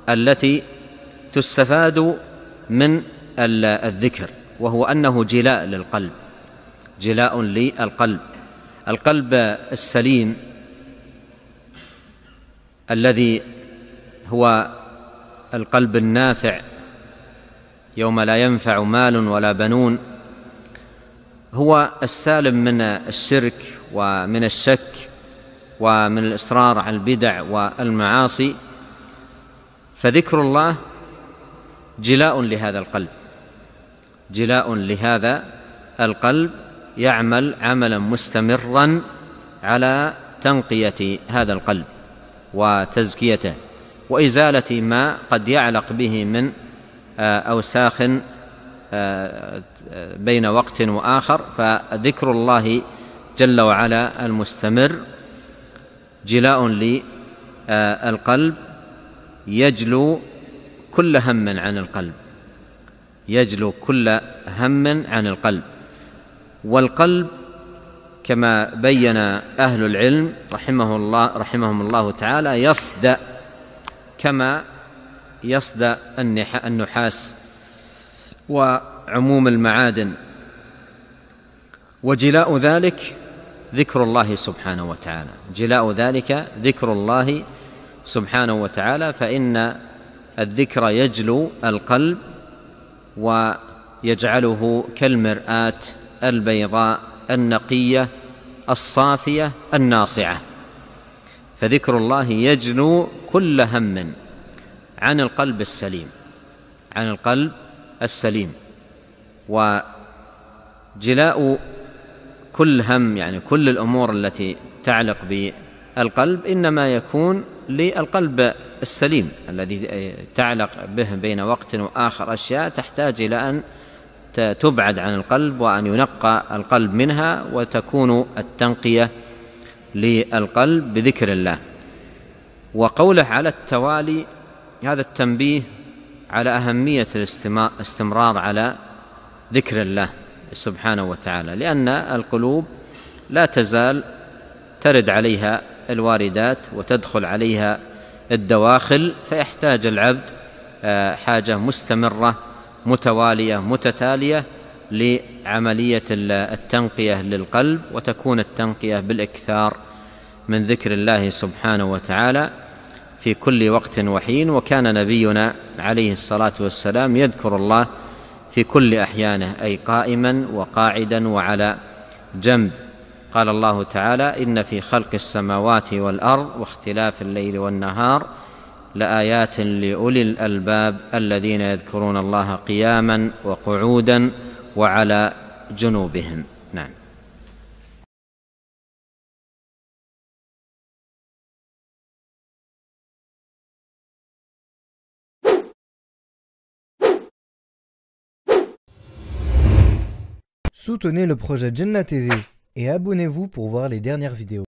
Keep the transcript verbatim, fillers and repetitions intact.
التي تستفاد من الذكر، وهو أنه جلاء للقلب، جلاء للقلب. القلب السليم الذي هو القلب النافع يوم لا ينفع مال ولا بنون، هو السالم من الشرك ومن الشك ومن الإصرار على البدع والمعاصي. فذكر الله جلاء لهذا القلب، جلاء لهذا القلب، يعمل عملا مستمرا على تنقية هذا القلب وتزكيته وإزالة ما قد يعلق به من أوساخ بين وقت وآخر. فذكر الله جل وعلا المستمر جلاء للقلب، يجلو كل هم عن القلب، يجلو كل هم عن القلب. والقلب كما بين أهل العلم رحمه الله رحمهم الله تعالى يصدأ كما يصدأ النحاس وعموم المعادن، وجلاء ذلك ذكر الله سبحانه وتعالى، جلاء ذلك ذكر الله سبحانه وتعالى. فإن الذكر يجلو القلب ويجعله كالمرآة البيضاء النقية الصافية الناصعة. فذكر الله يجلو كل هم عن القلب السليم، عن القلب السليم. وجلاء كل هم يعني كل الأمور التي تعلق بالقلب إنما يكون للقلب السليم الذي تعلق به بين وقت وآخر أشياء تحتاج إلى أن تبعد عن القلب وأن ينقى القلب منها، وتكون التنقية للقلب بذكر الله. وقوله على التوالي هذا التنبيه على أهمية الاستمرار على ذكر الله سبحانه وتعالى، لأن القلوب لا تزال ترد عليها الواردات وتدخل عليها الدواخل، فيحتاج العبد حاجة مستمرة متوالية متتالية لعملية التنقية للقلب، وتكون التنقية بالإكثار من ذكر الله سبحانه وتعالى في كل وقت وحين. وكان نبينا عليه الصلاة والسلام يذكر الله في كل أحيانه، أي قائما وقاعدا وعلى جنب. قال الله تعالى: إن في خلق السماوات والأرض واختلاف الليل والنهار لآيات لأولي الألباب الذين يذكرون الله قياما وقعودا وعلى جنوبهم. نعم. Soutenez le projet Jannah T V et abonnez-vous pour voir les dernières vidéos.